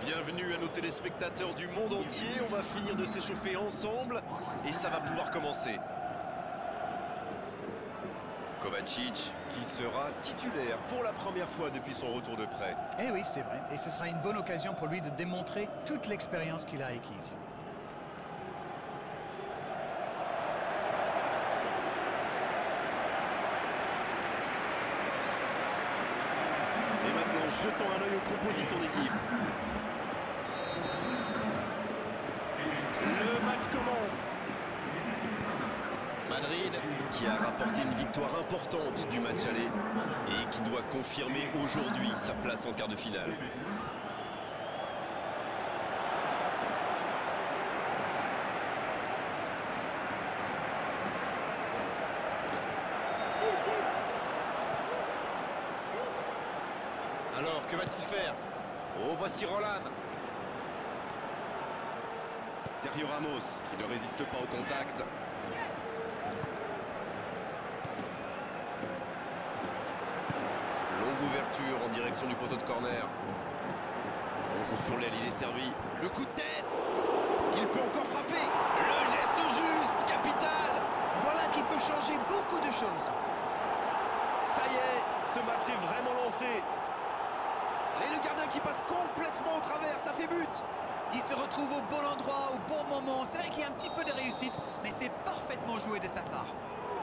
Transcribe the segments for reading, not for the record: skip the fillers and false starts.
Bienvenue à nos téléspectateurs du monde entier. On va finir de s'échauffer ensemble et ça va pouvoir commencer. Kovacic qui sera titulaire pour la première fois depuis son retour de prêt. Eh oui, c'est vrai. Et ce sera une bonne occasion pour lui de démontrer toute l'expérience qu'il a acquise. Et maintenant, jetons un œil aux compositions d'équipe. Le match commence. Madrid qui a rapporté une victoire importante du match aller et qui doit confirmer aujourd'hui sa place en quart de finale. Alors, que va-t-il faire? Oh, voici Roland. Sergio Ramos qui ne résiste pas au contact. Longue ouverture en direction du poteau de corner. On joue sur l'aile, il est servi. Le coup de tête. Il peut encore frapper. Le geste juste, capital. Voilà qui peut changer beaucoup de choses. Ça y est, ce match est vraiment lancé. Et le gardien qui passe complètement au travers, ça fait but. Il se retrouve au bon endroit, au bon moment. C'est vrai qu'il y a un petit peu de réussite, mais c'est parfaitement joué de sa part.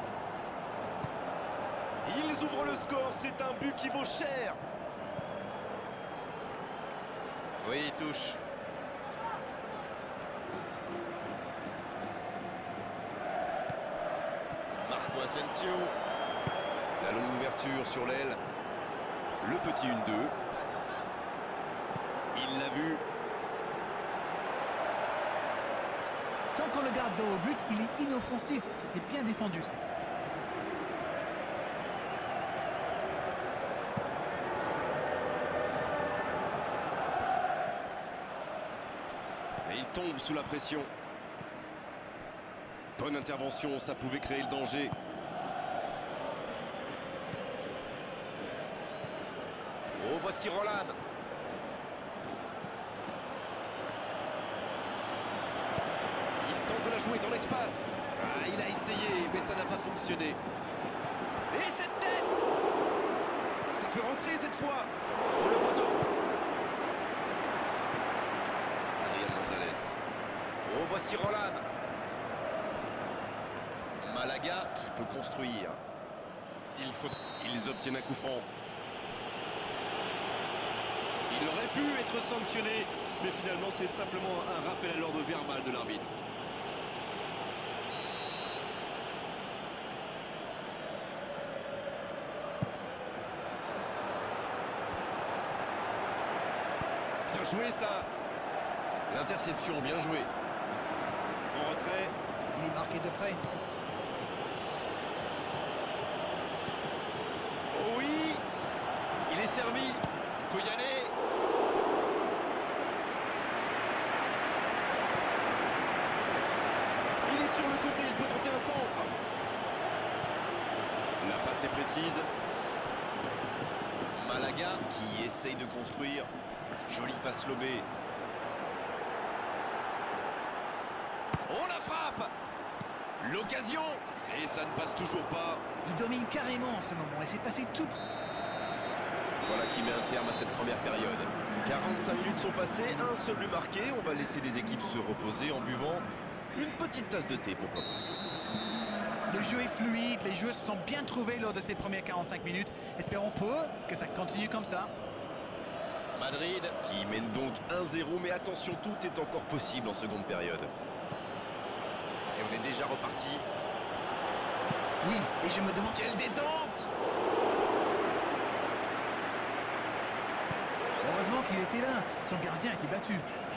Ils ouvrent le score, c'est un but qui vaut cher. Oui, il touche. Marco Asensio. La longue ouverture sur l'aile. Le petit 1-2. Il l'a vu. Tant qu'on le garde dos au but, il est inoffensif. C'était bien défendu, ça. Et il tombe sous la pression. Bonne intervention, ça pouvait créer le danger. Oh, voici Roland. Il tente de la jouer dans l'espace. Ah, il a essayé, mais ça n'a pas fonctionné. Et cette tête! Ça peut rentrer cette fois. Oh, le poteau. Adrian Gonzalez. Oh, voici Roland. Malaga qui peut construire. Ils obtiennent un coup franc. Il aurait pu être sanctionné, mais finalement c'est simplement un rappel à l'ordre verbal de l'arbitre. Bien joué ça. L'interception, bien joué. En retrait. Il est marqué de près. Oh oui. Il est servi. Il peut y aller. Il est sur le côté, il peut tenter un centre. La passe est précise. Malaga qui essaye de construire. Jolie passe lobée. Oh, la frappe! L'occasion! Et ça ne passe toujours pas. Il domine carrément en ce moment et c'est passé tout près. Voilà qui met un terme à cette première période. 45 minutes sont passées, un seul but marqué. On va laisser les équipes se reposer en buvant une petite tasse de thé, pourquoi pas. Le jeu est fluide, les joueurs se sont bien trouvés lors de ces premières 45 minutes. Espérons pour eux que ça continue comme ça. Madrid qui mène donc 1-0, mais attention, tout est encore possible en seconde période. Et on est déjà reparti. Oui, et je me demande... Quelle détente! Heureusement qu'il était là, son gardien était battu.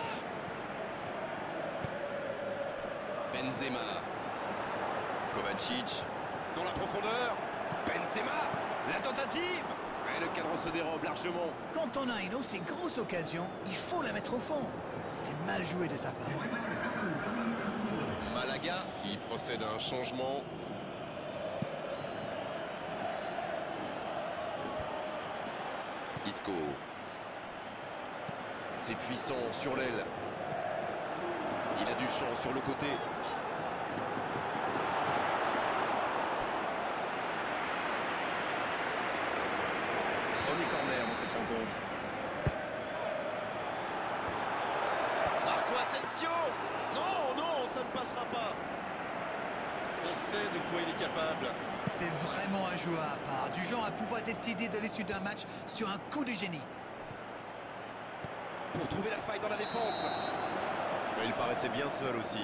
Benzema. Kovacic. Dans la profondeur. Benzema. La tentative. Et le cadre se dérobe largement. Quand on a une aussi grosse occasion, il faut la mettre au fond. C'est mal joué de sa part. Malaga qui procède à un changement. Isco. C'est puissant sur l'aile. Il a du champ sur le côté. Premier corner dans cette rencontre. Marco Asensio! Non, non, ça ne passera pas. On sait de quoi il est capable. C'est vraiment un joueur à part, du genre à pouvoir décider de l'issue d'un match sur un coup de génie. Pour trouver la faille dans la défense. Mais il paraissait bien seul aussi.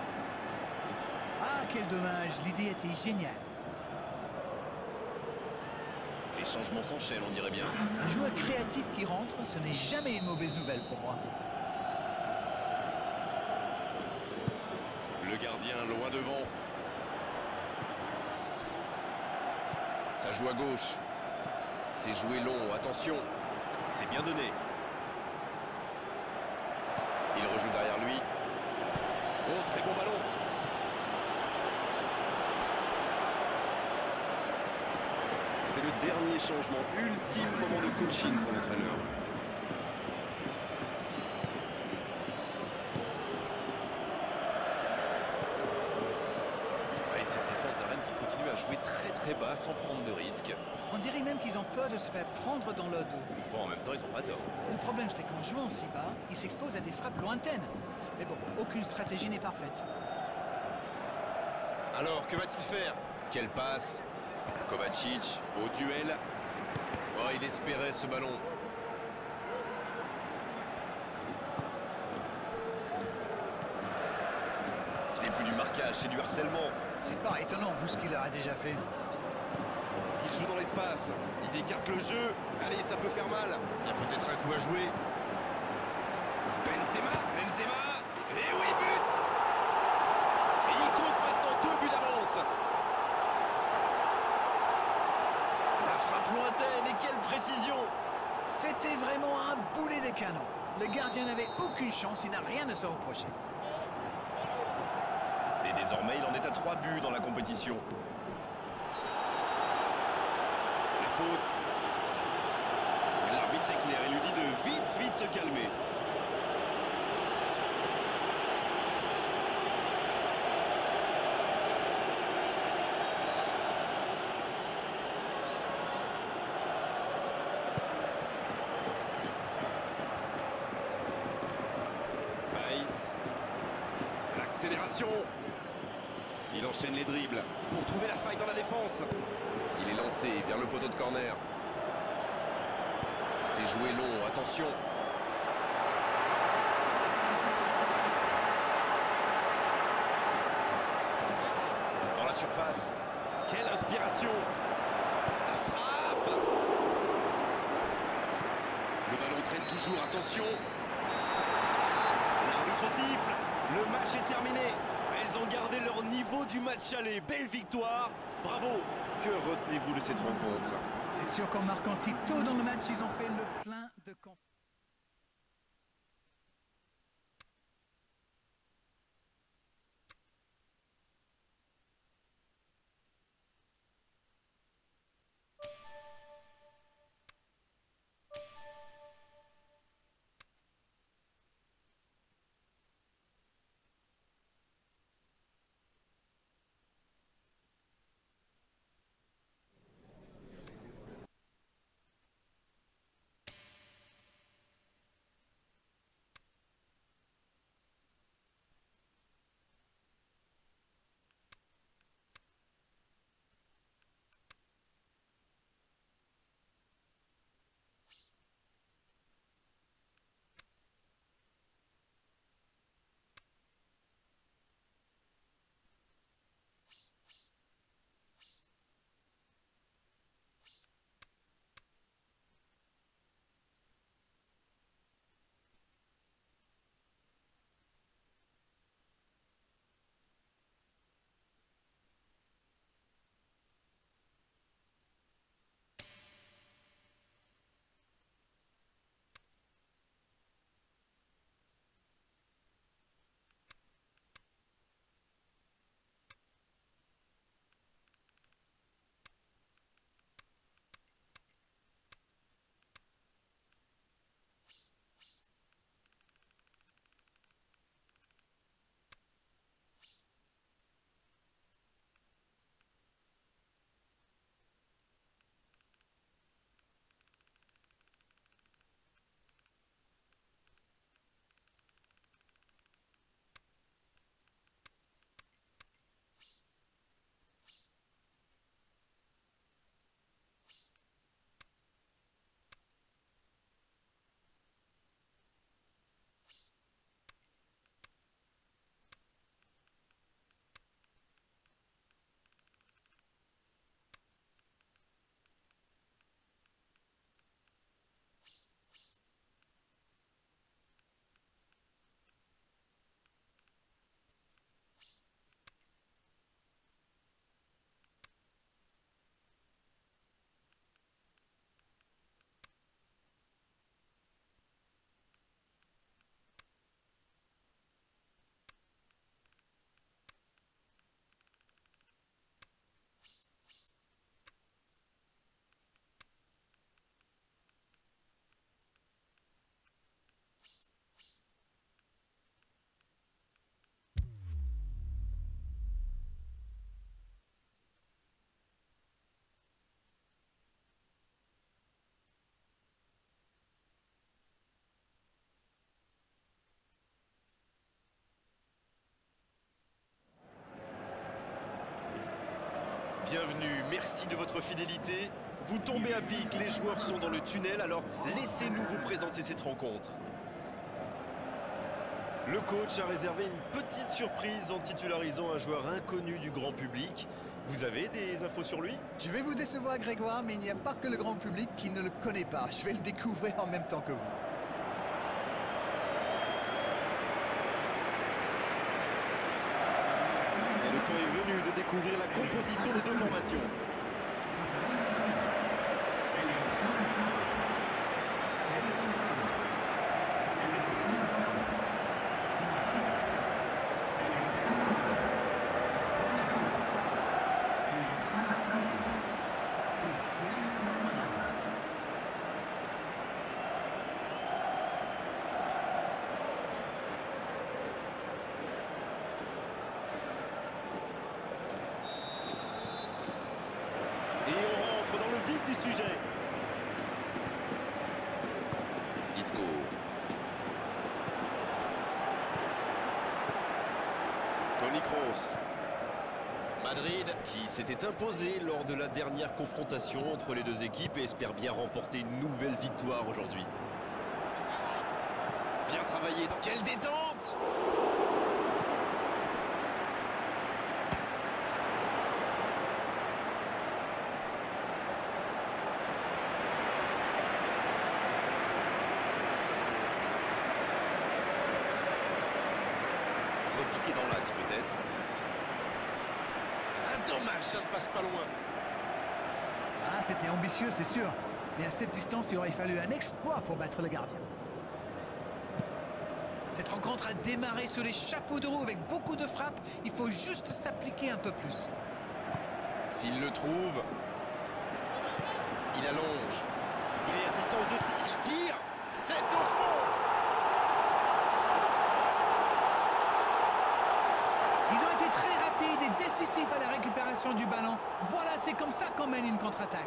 Ah, quel dommage, l'idée était géniale. Les changements s'enchaînent, on dirait bien. Un joueur créatif qui rentre, ce n'est jamais une mauvaise nouvelle pour moi. Le gardien loin devant. Ça joue à gauche. C'est joué long, attention. C'est bien donné. Il rejoue derrière lui. Oh, très bon ballon. C'est le dernier changement, ultime moment de coaching pour l'entraîneur. Et cette défense d'Arène qui continue à jouer très bas sans prendre de risques. On dirait même qu'ils ont peur de se faire prendre dans leur dos. Bon, en même temps, ils n'ont pas tort. Le problème, c'est qu'en jouant si bas, ils s'exposent à des frappes lointaines. Mais bon, aucune stratégie n'est parfaite. Alors, que va-t-il faire? Quelle passe? Kovacic, au duel. Oh, il espérait ce ballon. C'était plus du marquage, c'est du harcèlement. C'est pas étonnant, vu ce qu'il leur a déjà fait. Il joue dans l'espace, il écarte le jeu. Allez, ça peut faire mal. Il y a peut-être un coup à jouer. Benzema, et oui, but! Et il compte maintenant 2 buts d'avance. La frappe lointaine, et quelle précision! C'était vraiment un boulet de canon. Le gardien n'avait aucune chance, il n'a rien à se reprocher. Et désormais, il en est à 3 buts dans la compétition. La faute. L'arbitre est clair, il lui dit de vite se calmer. Baïs. L'accélération. Il enchaîne les dribbles pour trouver la faille dans la défense. Il est lancé vers le poteau de corner. C'est joué long, attention. Dans la surface. Quelle inspiration! La frappe! Le ballon traîne toujours, attention. L'arbitre siffle. Le match est terminé. Elles ont gardé leur niveau du match aller. Belle victoire. Bravo. Que retenez-vous de cette rencontre? C'est sûr qu'en marquant si tôt dans le match, ils ont fait le plein de confiance. Bienvenue, merci de votre fidélité. Vous tombez à pic, les joueurs sont dans le tunnel, alors laissez-nous vous présenter cette rencontre. Le coach a réservé une petite surprise en titularisant un joueur inconnu du grand public. Vous avez des infos sur lui? Je vais vous décevoir, Grégoire, mais il n'y a pas que le grand public qui ne le connaît pas. Je vais le découvrir en même temps que vous. Et le temps est venu de découvrir la composition des deux formations. Et on rentre dans le vif du sujet. Isco. Toni Kroos. Madrid qui s'était imposé lors de la dernière confrontation entre les deux équipes et espère bien remporter une nouvelle victoire aujourd'hui. Bien travaillé. Quelle détente! Repiqué dans l'axe peut-être. Un dommage, ça ne passe pas loin. Ah, c'était ambitieux, c'est sûr. Mais à cette distance, il aurait fallu un exploit pour battre le gardien. Cette rencontre a démarré sur les chapeaux de roue avec beaucoup de frappes. Il faut juste s'appliquer un peu plus. S'il le trouve, il allonge. Il est à distance de tir. Il tire. C'est au fond. Ils ont été très rapides et décisifs à la récupération du ballon. Voilà, c'est comme ça qu'on mène une contre-attaque.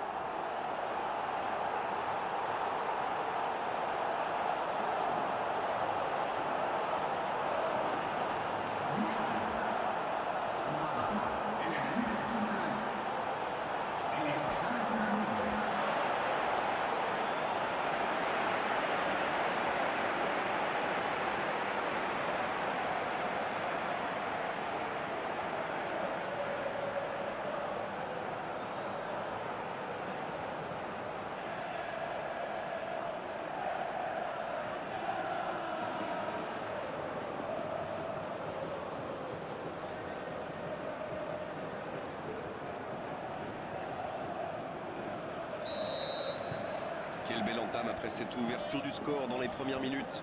Quelle belle entame après cette ouverture du score dans les premières minutes.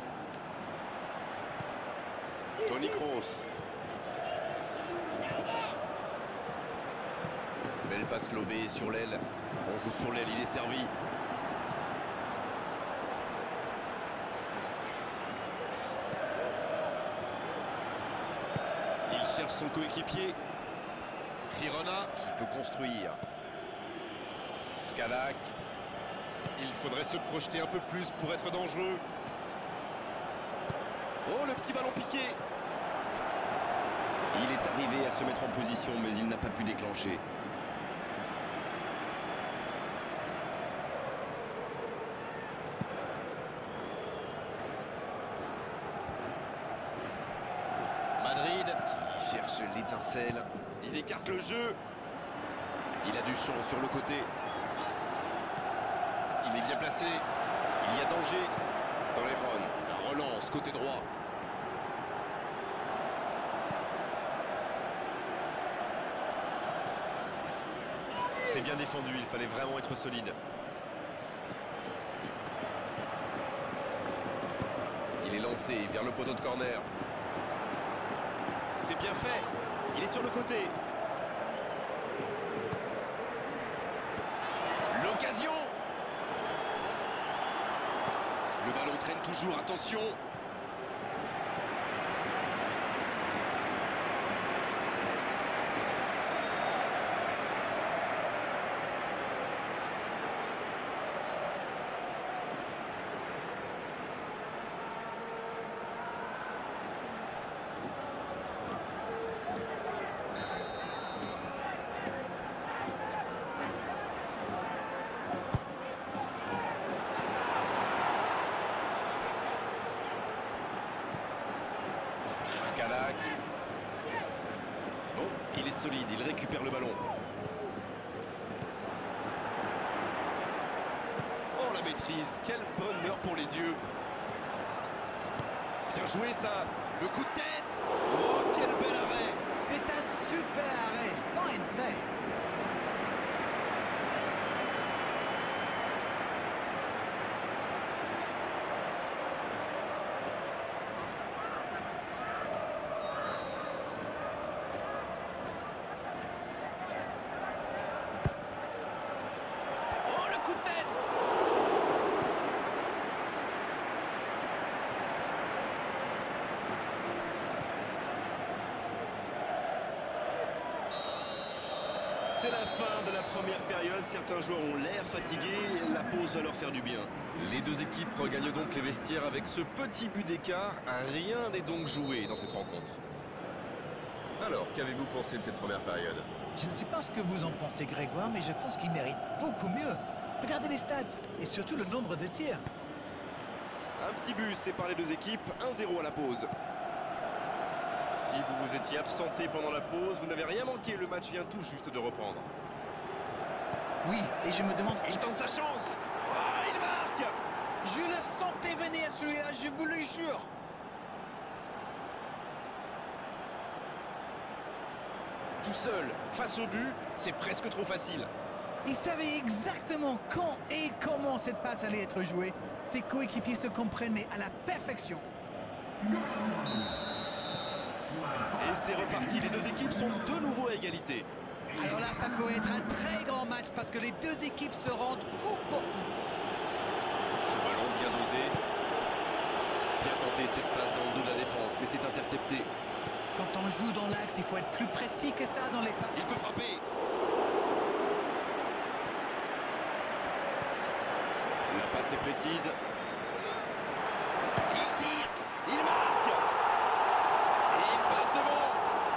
Toni Kroos. Belle passe lobée sur l'aile. On joue sur l'aile, il est servi. Il cherche son coéquipier. Girona qui peut construire. Scalac. Il faudrait se projeter un peu plus pour être dangereux. Oh, le petit ballon piqué. Il est arrivé à se mettre en position, mais il n'a pas pu déclencher. Madrid qui cherche l'étincelle. Il écarte le jeu. Il a du champ sur le côté. Il est bien placé. Il y a danger. Torrejon. La relance côté droit. C'est bien défendu. Il fallait vraiment être solide. Il est lancé vers le poteau de corner. C'est bien fait. Il est sur le côté. L'occasion. Le ballon traîne toujours, attention. Scalac. Bon, il est solide, il récupère le ballon. Oh, la maîtrise, quel bonheur pour les yeux. Bien joué ça, le coup de tête. Oh, quel bel arrêt. C'est un super arrêt, fine save. Oh, le coup de tête. C'est la fin de la première période. Certains joueurs ont l'air fatigués. La pause va leur faire du bien. Les deux équipes regagnent donc les vestiaires avec ce petit but d'écart. Rien n'est donc joué dans cette rencontre. Alors, qu'avez-vous pensé de cette première période? Je ne sais pas ce que vous en pensez, Grégoire, mais je pense qu'il mérite beaucoup mieux. Regardez les stats, et surtout le nombre de tirs. Un petit but sépare les deux équipes. 1-0 à la pause. Si vous vous étiez absenté pendant la pause, vous n'avez rien manqué. Le match vient tout juste de reprendre. Oui, et je me demande... Il tente sa chance. Ah, il marque. Je le sentais venir celui-là, je vous le jure. Tout seul, face au but, c'est presque trop facile. Il savait exactement quand et comment cette passe allait être jouée. Ses coéquipiers se comprennent, mais à la perfection. Et c'est reparti, les deux équipes sont de nouveau à égalité. Alors là, ça peut être un très grand match parce que les deux équipes se rendent coup pour coup. Ce ballon bien dosé. Bien tenté cette passe dans le dos de la défense, mais c'est intercepté. Quand on joue dans l'axe, il faut être plus précis que ça dans les pas. Il peut frapper. La passe est précise. Il tire. Il marque. Et il passe devant.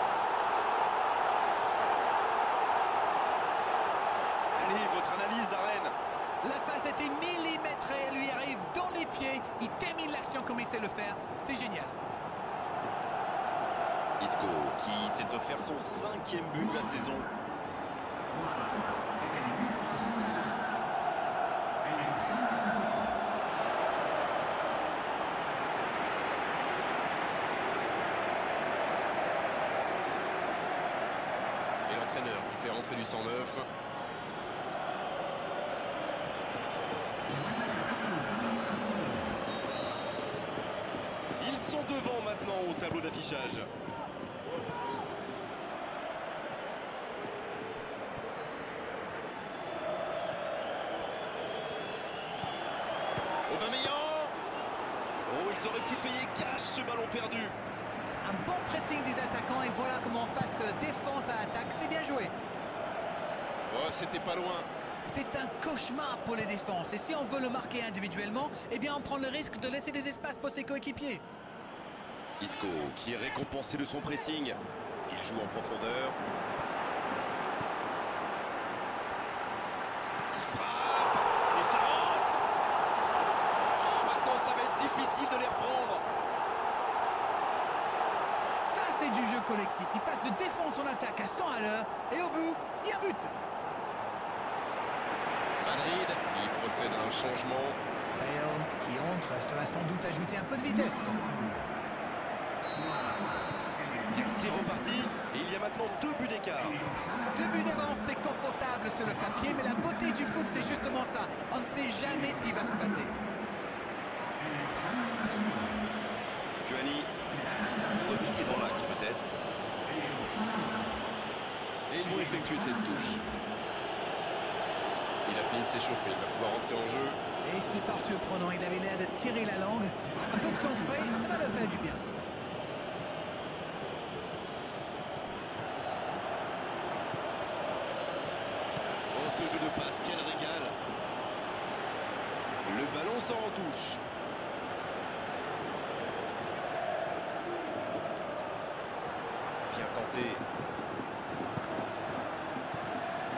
Allez, votre analyse d'Arène. La passe était millimétrée, elle lui arrive dans les pieds. Il termine l'action comme il sait le faire. C'est génial. Isco qui s'est offert son 5e but de la saison. Et l'entraîneur qui fait rentrer du 109. Ils sont devant maintenant au tableau d'affichage. Aubameyang. Oh, ils auraient pu payer cash ce ballon perdu. Un bon pressing des attaquants et voilà comment on passe de défense à attaque. C'est bien joué. Oh, c'était pas loin. C'est un cauchemar pour les défenses. Et si on veut le marquer individuellement, eh bien on prend le risque de laisser des espaces pour ses coéquipiers. Isco qui est récompensé de son pressing. Il joue en profondeur. Il frappe. Et ça rentre. Oh, maintenant, ça va être difficile de les reprendre. Ça, c'est du jeu collectif. Il passe de défense en attaque à 100 à l'heure. Et au bout, il y a but. Madrid qui procède à un changement. Bale qui entre, ça va sans doute ajouter un peu de vitesse. C'est reparti. Et il y a maintenant 2 buts d'écart. 2 buts d'avance, c'est confortable sur le papier, mais la beauté du foot, c'est justement ça. On ne sait jamais ce qui va se passer. Tuani, repiqué dans l'axe peut-être. Et ils vont effectuer cette touche. Il a fini de s'échauffer, il va pouvoir entrer en jeu. Et c'est pas surprenant, il avait l'air de tirer la langue. Un peu de sang frais, ça va leur faire du bien. Oh, ce jeu de passe, quel régal. Le ballon sort en touche. Bien tenté.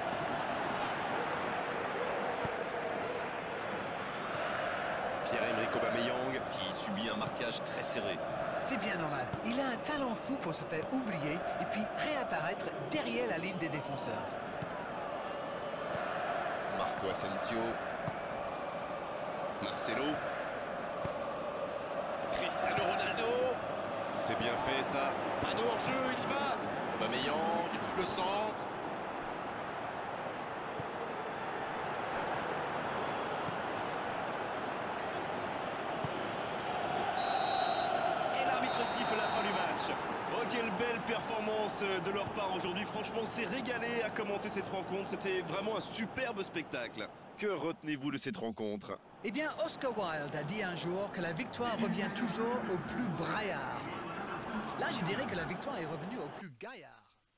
Pierre-Emerick Marc Aubameyang qui subit un marquage très serré. C'est bien normal. Il a un talent fou pour se faire oublier et puis réapparaître derrière la ligne des défenseurs. Marco Asensio. Marcelo. Cristiano Ronaldo. C'est bien fait ça. Pas de hors-jeu, il y va. Aubameyang, le centre. Et l'arbitre siffle la fin du match. Oh, quelle belle performance de leur part aujourd'hui. Franchement, c'est régalé à commenter cette rencontre. C'était vraiment un superbe spectacle. Que retenez-vous de cette rencontre? Eh bien, Oscar Wilde a dit un jour que la victoire revient toujours au plus braillard. Là, je dirais que la victoire est revenue au plus gaillard.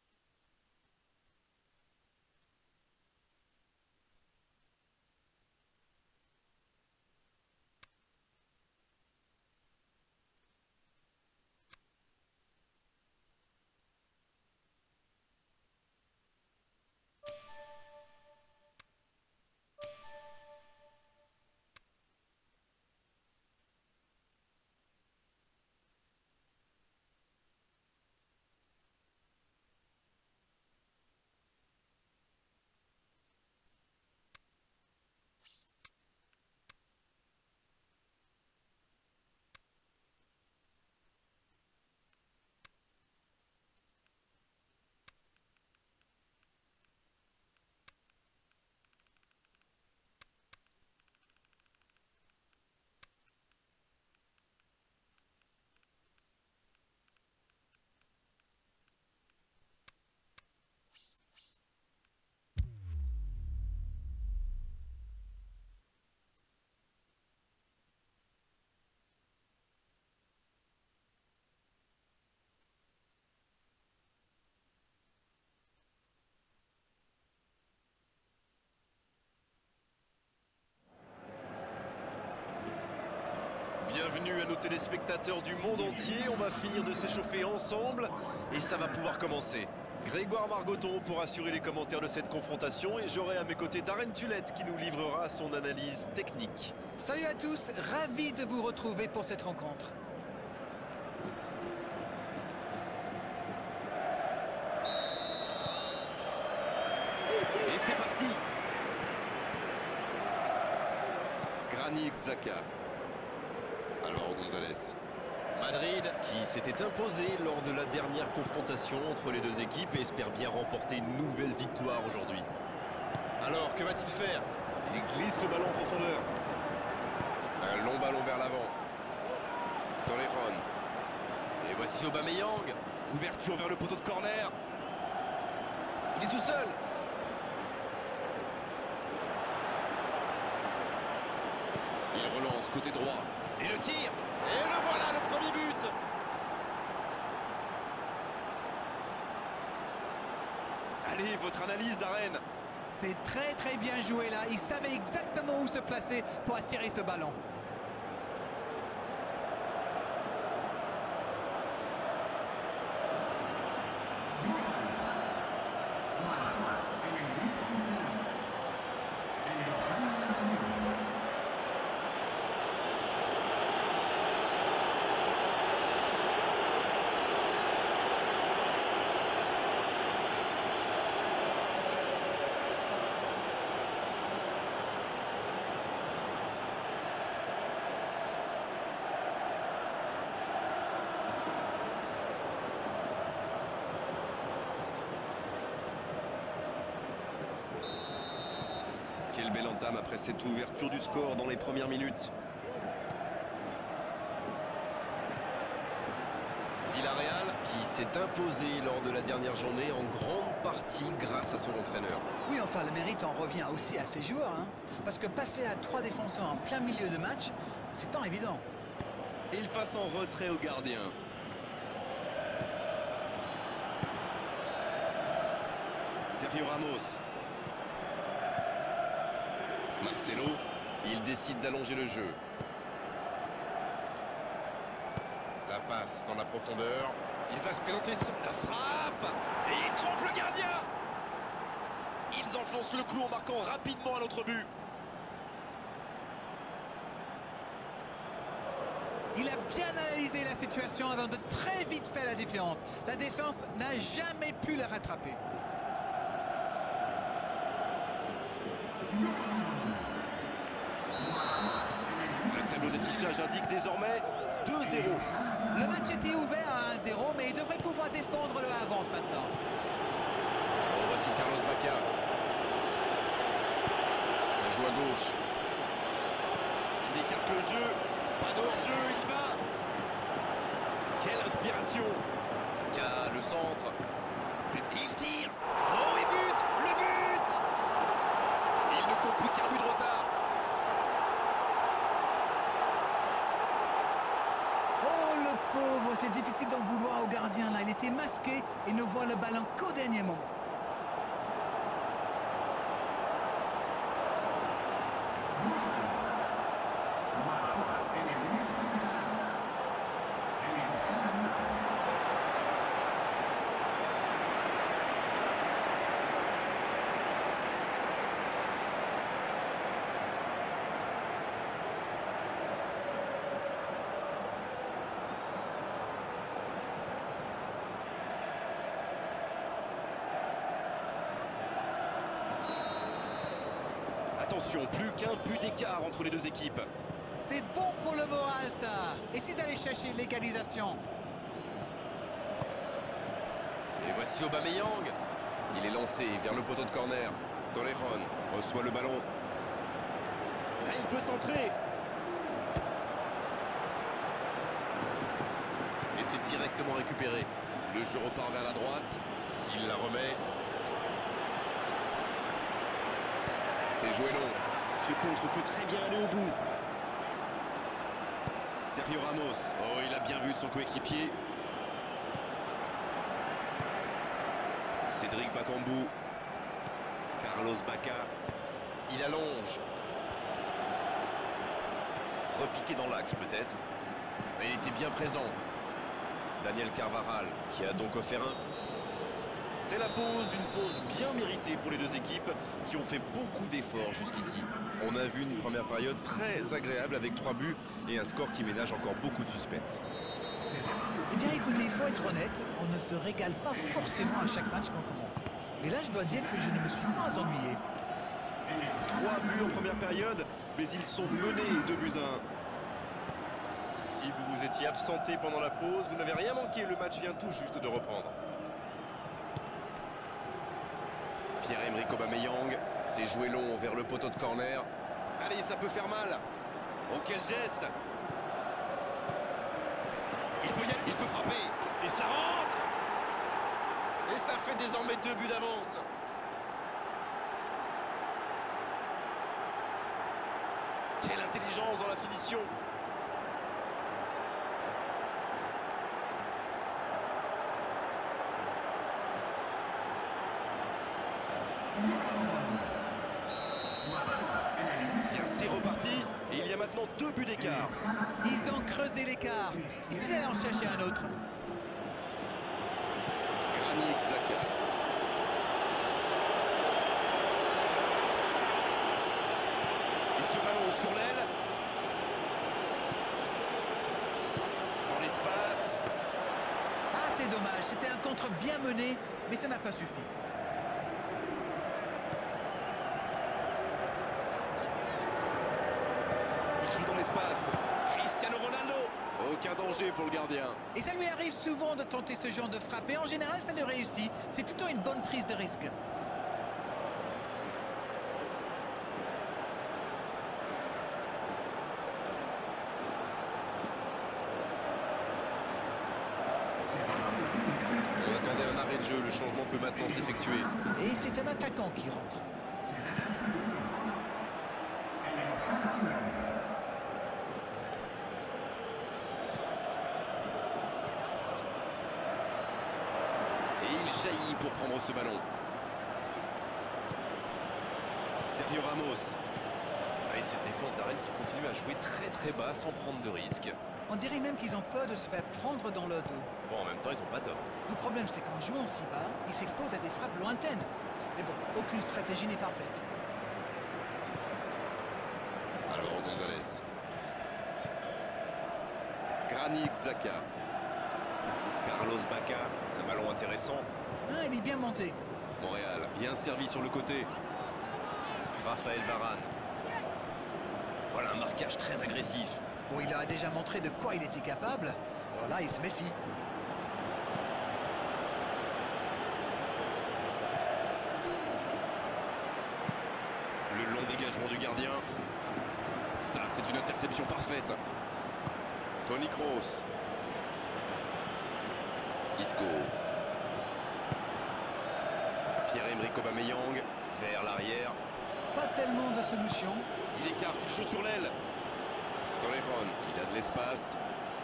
Bienvenue à nos téléspectateurs du monde entier. On va finir de s'échauffer ensemble et ça va pouvoir commencer. Grégoire Margoton pour assurer les commentaires de cette confrontation et j'aurai à mes côtés Darren Tulette qui nous livrera son analyse technique. Salut à tous, ravi de vous retrouver pour cette rencontre. Et c'est parti. Granit Xhaka. Alors Gonzalez. Madrid qui s'était imposé lors de la dernière confrontation entre les deux équipes et espère bien remporter une nouvelle victoire aujourd'hui. Alors que va-t-il faire? Il glisse le ballon en profondeur. Un long ballon vers l'avant. Torrejon. Et voici Aubameyang. Ouverture vers le poteau de corner. Il est tout seul. Il relance côté droit. Et le tir. Et le voilà, le premier but. Allez, votre analyse, Darren. C'est très bien joué là. Il savait exactement où se placer pour attirer ce ballon. Quelle belle entame après cette ouverture du score dans les premières minutes. Villarreal qui s'est imposé lors de la dernière journée en grande partie grâce à son entraîneur. Oui, enfin, le mérite en revient aussi à ses joueurs. Hein, parce que passer à 3 défenseurs en plein milieu de match, c'est pas évident. Et il passe en retrait au gardien. Sergio Ramos. Marcelo, il décide d'allonger le jeu. La passe dans la profondeur. Il va se présenter la frappe. Et il trompe le gardien. Ils enfoncent le clou en marquant rapidement un autre but. Il a bien analysé la situation avant de très vite faire la différence. La défense n'a jamais pu le rattraper. Le tableau d'affichage indique désormais 2-0. Le match était ouvert à 1-0, mais il devrait pouvoir défendre le avance maintenant. Voici Carlos Bacca. Ça joue à gauche. Il écarte le jeu. Pas de hors-jeu, il y va. Quelle inspiration. Saka, le centre. Il tire. Oh, il bute. Le but. Il ne compte plus qu'un but de retard. Oh, le pauvre, c'est difficile d'en vouloir au gardien là. Il était masqué et ne voit le ballon qu'au dernier moment. Attention, plus qu'un but d'écart entre les deux équipes. C'est bon pour le moral, ça. Et s'ils allaient chercher l'égalisation? Et voici Aubameyang. Il est lancé vers le poteau de corner. Torrejon reçoit le ballon. Là, il peut centrer. Et c'est directement récupéré. Le jeu repart vers la droite. Il la remet. C'est joué long. Ce contre peut très bien aller au bout. Sergio Ramos. Oh, il a bien vu son coéquipier. Cédric Bakambu. Carlos Bacca. Il allonge. Repiqué dans l'axe peut-être. Mais il était bien présent. Daniel Carvajal qui a donc offert un. C'est la pause, une pause bien méritée pour les deux équipes qui ont fait beaucoup d'efforts jusqu'ici. On a vu une première période très agréable avec 3 buts et un score qui ménage encore beaucoup de suspense. Eh bien, écoutez, il faut être honnête, on ne se régale pas forcément à chaque match qu'on commente. Et là, je dois dire que je ne me suis pas ennuyé. 3 buts en première période, mais ils sont menés 2 buts à 1. Si vous vous étiez absenté pendant la pause, vous n'avez rien manqué, le match vient tout juste de reprendre. Pierre-Emerick Aubameyang, c'est joué long vers le poteau de corner. Allez, ça peut faire mal. Oh, quel geste. Il peut frapper. Et ça rentre. Et ça fait désormais 2 buts d'avance. Quelle intelligence dans la finition. Bien, c'est reparti et il y a maintenant 2 buts d'écart. Ils ont creusé l'écart. Et s'ils allaient en chercher un autre? Granit Xhaka. Et ce ballon sur l'aile. Dans l'espace. Ah, c'est dommage. C'était un contre bien mené, mais ça n'a pas suffi. Il joue dans l'espace. Cristiano Ronaldo. Aucun danger pour le gardien. Et ça lui arrive souvent de tenter ce genre de frappe. Et en général, ça le réussit. C'est plutôt une bonne prise de risque. On attendait un arrêt de jeu. Le changement peut maintenant s'effectuer. Et c'est un attaquant qui rentre. Et il jaillit pour prendre ce ballon. Sergio Ramos. Et cette défense d'arène qui continue à jouer très bas sans prendre de risques. On dirait même qu'ils ont peur de se faire prendre dans le dos. Bon, en même temps, ils n'ont pas tort. Le problème, c'est qu'en jouant si bas, ils s'exposent à des frappes lointaines. Mais bon, aucune stratégie n'est parfaite. Alors, Gonzalez. Granit Xhaka. Carlos Bacca, un ballon intéressant. Ah, il est bien monté. Montréal, bien servi sur le côté. Raphaël Varane. Voilà un marquage très agressif. Bon, il a déjà montré de quoi il était capable. Alors là, il se méfie. Le long dégagement du gardien. Ça, c'est une interception parfaite. Toni Kroos. Isco. Pierre-Emerick Aubameyang vers l'arrière. Pas tellement de solutions. Il écarte, il joue sur l'aile. Torrejon, il a de l'espace.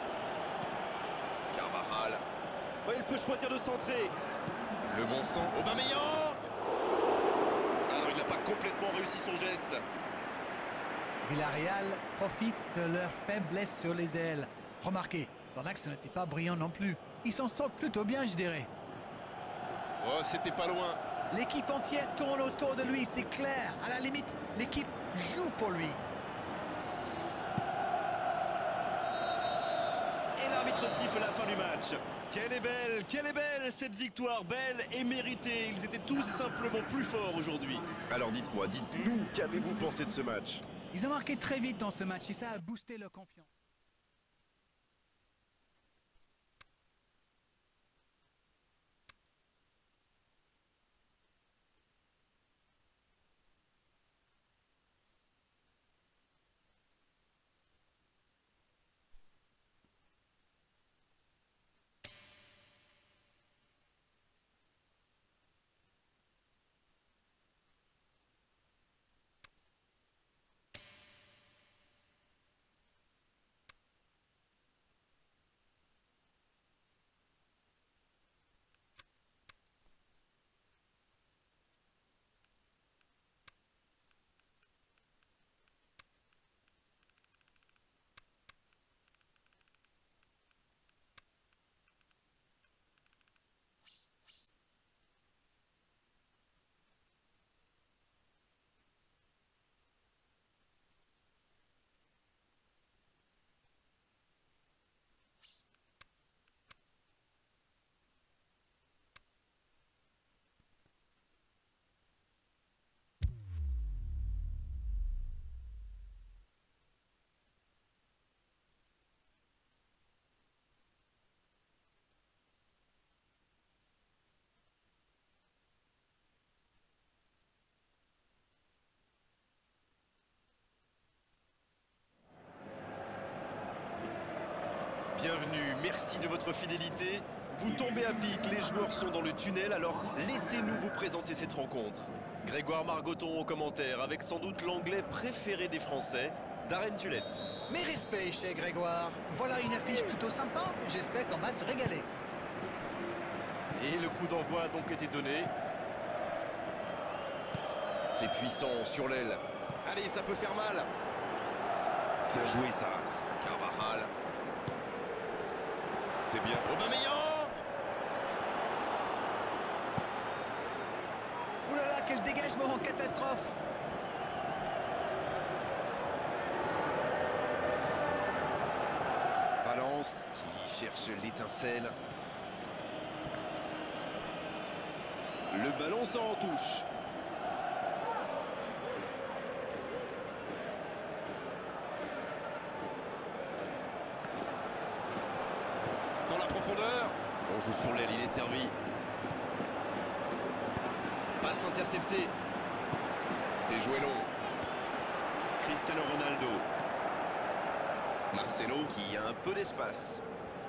Carvajal. Ouais, il peut choisir de centrer. Le bon sang. Aubameyang. Ah non, il n'a pas complètement réussi son geste. Villarreal profite de leur faiblesse sur les ailes. Remarquez, dans l'axe, ce n'était pas brillant non plus. Ils s'en sortent plutôt bien, je dirais. Oh, c'était pas loin. L'équipe entière tourne autour de lui, c'est clair. À la limite, l'équipe joue pour lui. Et l'arbitre siffle la fin du match. Quelle est belle cette victoire, belle et méritée. Ils étaient tous simplement plus forts aujourd'hui. Alors dites-moi, dites-nous, qu'avez-vous pensé de ce match? Ils ont marqué très vite dans ce match et ça a boosté leur confiance. Bienvenue, merci de votre fidélité. Vous tombez à pic, les joueurs sont dans le tunnel, alors laissez-nous vous présenter cette rencontre. Grégoire Margoton au commentaire, avec sans doute l'anglais préféré des Français, Darren Tulette. Mes respects chez Grégoire. Voilà une affiche plutôt sympa. J'espère qu'on va se régaler. Et le coup d'envoi a donc été donné. C'est puissant sur l'aile. Allez, ça peut faire mal. Bien joué ça. Carvajal. C'est bien. Aubameyang. Ouh là là, quel dégagement en catastrophe. Valence qui cherche l'étincelle. Le ballon sort en touche. Dans la profondeur. On joue sur l'aile, il est servi. Passe interceptée. C'est joué long. Cristiano Ronaldo. Marcelo qui a un peu d'espace.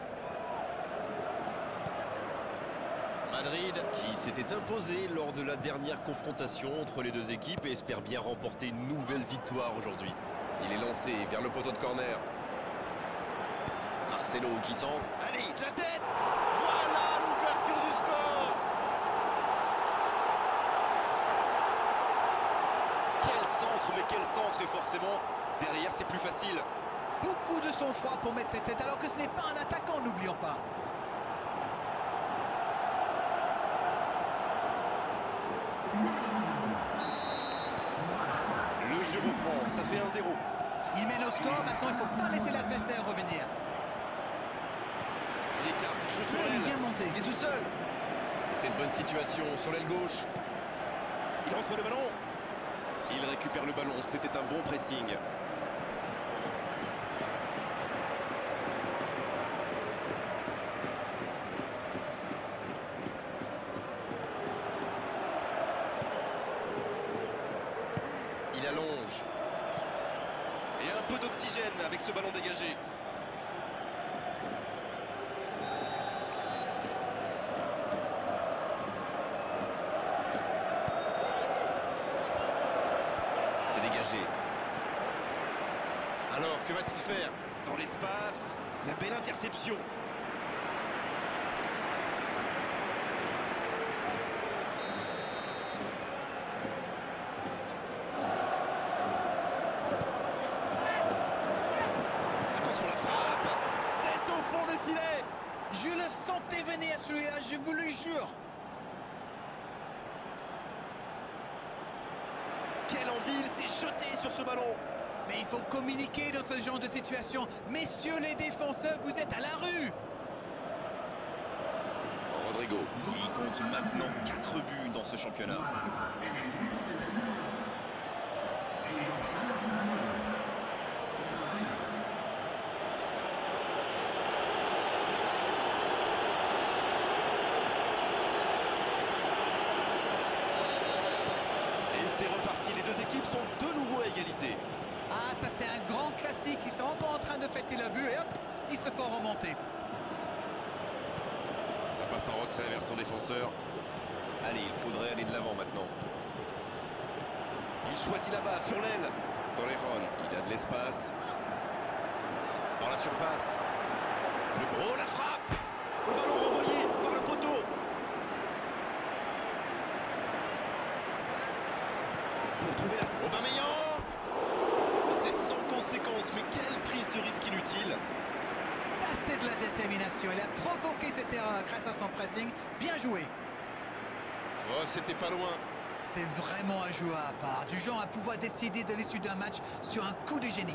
Madrid qui s'était imposé lors de la dernière confrontation entre les deux équipes et espère bien remporter une nouvelle victoire aujourd'hui. Il est lancé vers le poteau de corner. Marcelo qui centre. Allez, de la tête! Voilà l'ouverture du score! Quel centre, mais quel centre! Et forcément, derrière, c'est plus facile. Beaucoup de sang-froid pour mettre cette tête, alors que ce n'est pas un attaquant, n'oublions pas. Le jeu reprend, ça fait 1-0. Il mène au score, maintenant il ne faut pas laisser l'adversaire revenir. tenter. Il est tout seul. C'est une bonne situation sur l'aile gauche. Il reçoit le ballon. Il récupère le ballon. C'était un bon pressing. Il allonge. Et un peu d'oxygène avec ce ballon dégagé. C'est dégagé. Alors, que va-t-il faire? Dans l'espace, la belle interception. Attention la frappe. C'est au fond des filets. Je le sentais venir celui-là, je vous le jure. Quelle envie, il s'est jeté sur ce ballon. Mais il faut communiquer dans ce genre de situation. Messieurs les défenseurs, vous êtes à la rue. Rodrigo, qui compte maintenant 4 buts dans ce championnat. Et c'est reparti, les deux équipes sont de nouveau à égalité. Ah, ça c'est un grand classique. Ils sont encore en train de fêter le but et hop, ils se font remonter. La passe en retrait vers son défenseur. Allez, il faudrait aller de l'avant maintenant. Il choisit là-bas, sur l'aile. Torrejon, il a de l'espace. Dans la surface. Oh, la frappe. Le ballon renvoyé par le poteau. Pour trouver la... Aubameyang. C'est sans conséquence, mais quelle prise de risque inutile. Ça c'est de la détermination. Il a provoqué cette erreur grâce à son pressing. Bien joué. Oh, c'était pas loin. C'est vraiment un joueur à part, du genre à pouvoir décider de l'issue d'un match sur un coup de génie.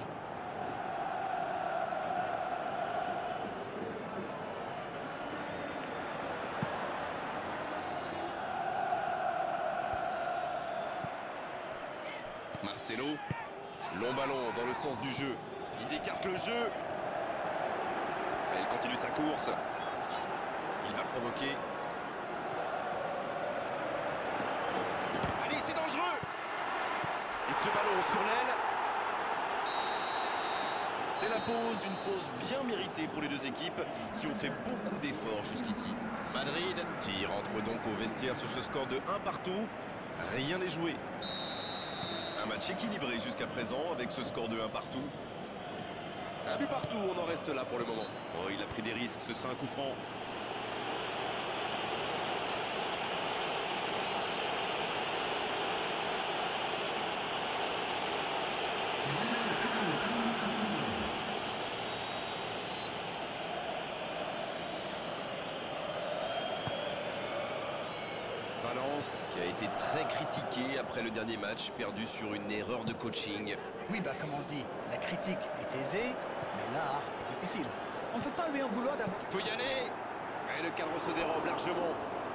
Marcelo, long ballon dans le sens du jeu. Il écarte le jeu. Elle continue sa course. Il va provoquer. Allez, c'est dangereux. Et ce ballon sur l'aile. C'est la pause, une pause bien méritée pour les deux équipes qui ont fait beaucoup d'efforts jusqu'ici. Madrid qui rentre donc au vestiaire sur ce score de 1 partout. Rien n'est joué. Un match équilibré jusqu'à présent avec ce score de 1 partout. Un but partout, on en reste là pour le moment. Oh, il a pris des risques, ce sera un coup franc. Valence qui a été très critiqué après le dernier match, perdu sur une erreur de coaching. Oui, bah comme on dit, la critique est aisée, mais l'art est difficile. On ne peut pas lui en vouloir d'avoir... Il peut y aller. Et le cadre se dérobe largement.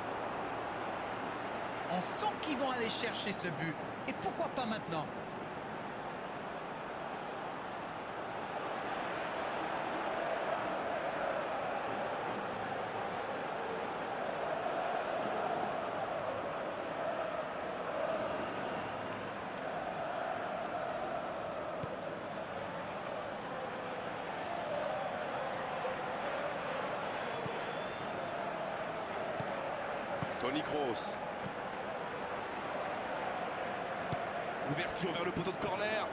On sent qu'ils vont aller chercher ce but. Et pourquoi pas maintenant? Toni Kroos. Ouverture vers le poteau de corner.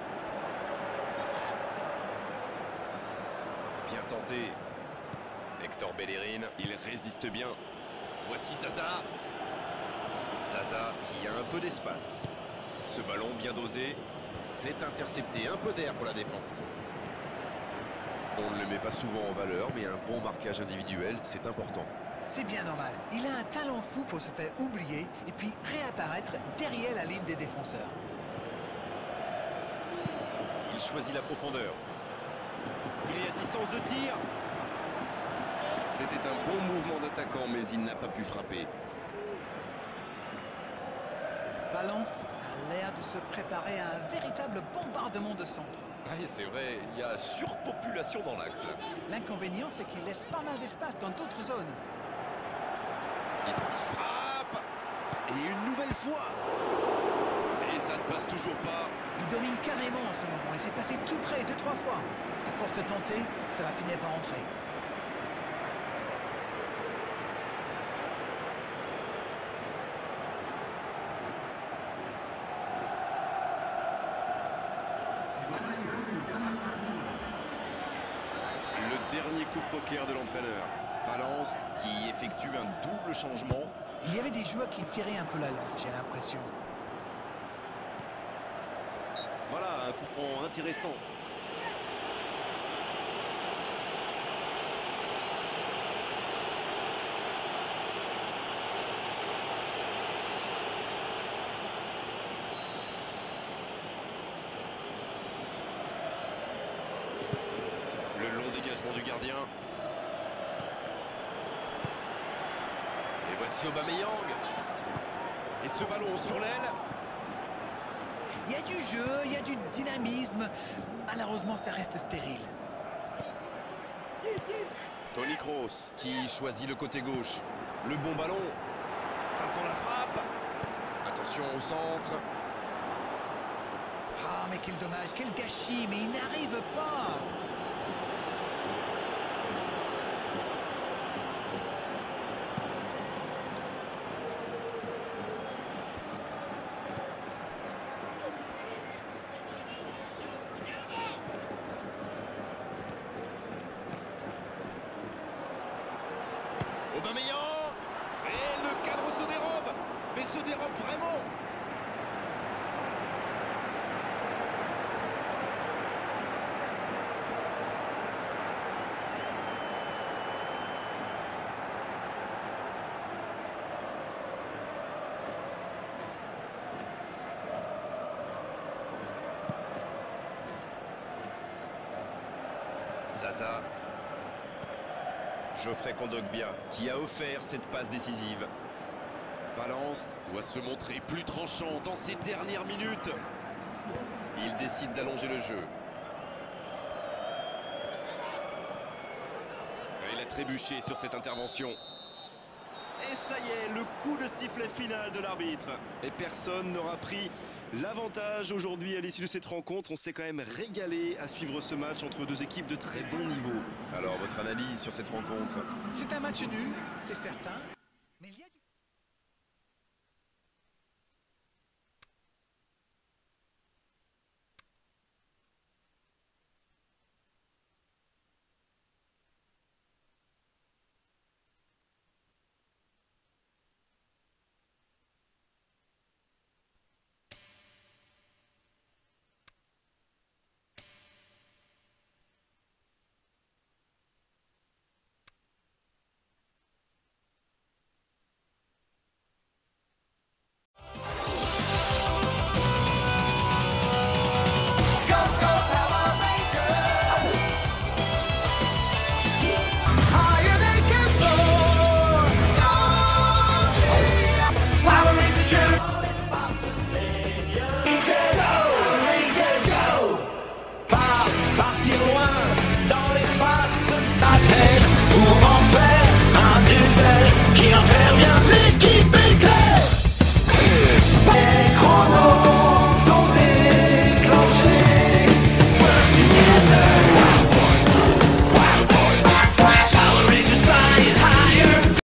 Bien tenté. Hector Bellerin, il résiste bien. Voici Zaza. Zaza qui a un peu d'espace. Ce ballon bien dosé, c'est intercepté. Un peu d'air pour la défense. On ne le met pas souvent en valeur, mais un bon marquage individuel, c'est important. C'est bien normal. Il a un talent fou pour se faire oublier et puis réapparaître derrière la ligne des défenseurs. Il choisit la profondeur. Il est à distance de tir. C'était un bon mouvement d'attaquant, mais qu'il n'a pas pu frapper. Valence a l'air de se préparer à un véritable bombardement de centre. Oui, c'est vrai, il y a surpopulation dans l'axe. L'inconvénient, c'est qu'il laisse pas mal d'espace dans d'autres zones. Ils ont la frappe. Et une nouvelle fois. Et ça ne passe toujours pas. Il domine carrément en ce moment. Il s'est passé tout près 2-3 fois. À force de tenter, ça va finir par entrer. Le dernier coup de poker de l'entraîneur. Valence qui effectue un double changement. Il y avait des joueurs qui tiraient un peu la langue, j'ai l'impression. Voilà, un coup franc intéressant. Le long dégagement du gardien. Et voici Aubameyang. Et ce ballon sur l'aile. Il y a du jeu, il y a du dynamisme. Malheureusement, ça reste stérile. Toni Kroos qui choisit le côté gauche. Le bon ballon. Ça sent la frappe. Attention au centre. Ah, mais quel dommage, quel gâchis, mais il n'arrive pas. Aubameyang. Et le cadre se dérobe. Mais se dérobe vraiment. Zaza. Geoffrey Kondogbia qui a offert cette passe décisive. Valence doit se montrer plus tranchant dans ces dernières minutes. Il décide d'allonger le jeu. Il a trébuché sur cette intervention. Et ça y est, le coup de sifflet final de l'arbitre. Et personne n'aura pris l'avantage aujourd'hui à l'issue de cette rencontre. On s'est quand même régalé à suivre ce match entre deux équipes de très bon niveau. Alors, votre analyse sur cette rencontre? C'est un match nul, c'est certain.